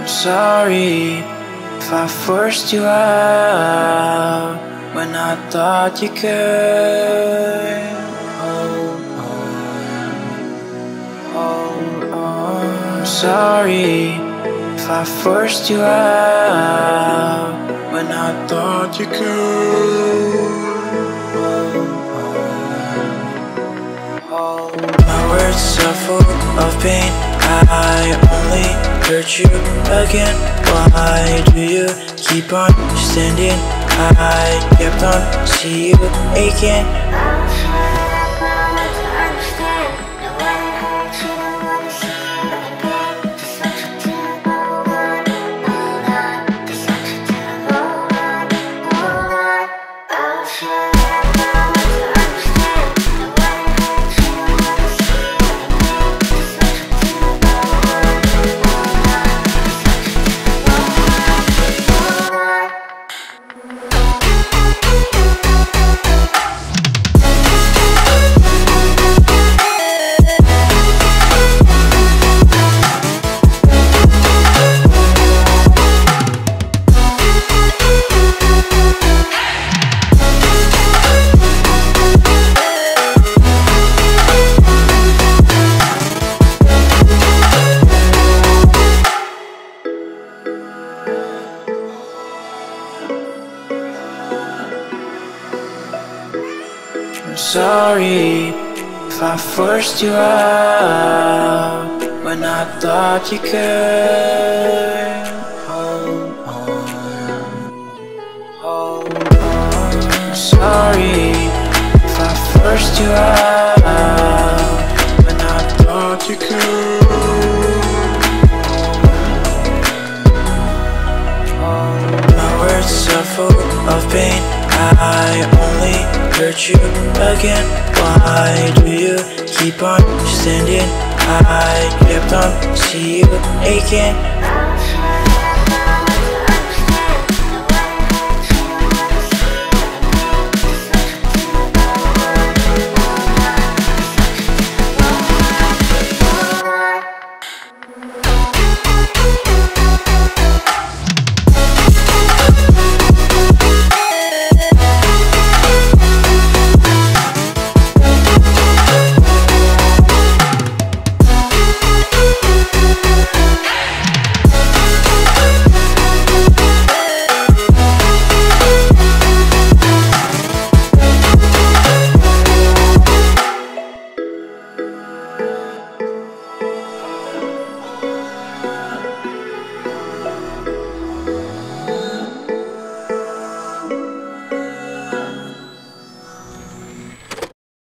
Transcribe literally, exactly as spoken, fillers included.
Sorry if I forced you out when I thought you could. Hold on, hold on. I'm sorry if I forced you out when I thought you could. Hold on, hold on. My words are full of pain. I only hurt you again. Why do you keep on standing? I kept on see you aching. I'm sorry if I forced you out when I thought you could. Hold on, hold on. I'm sorry if I forced you out when I thought you could. My words are full of pain. I only hurt you again. Why do you keep on standing? I kept on see you aching.